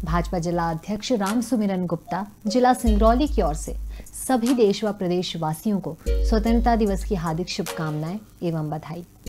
भाजपा जिला अध्यक्ष राम सुमिरन गुप्ता, जिला सिंगरौली की ओर से सभी देश व प्रदेश वासियों को स्वतंत्रता दिवस की हार्दिक शुभकामनाएं एवं बधाई।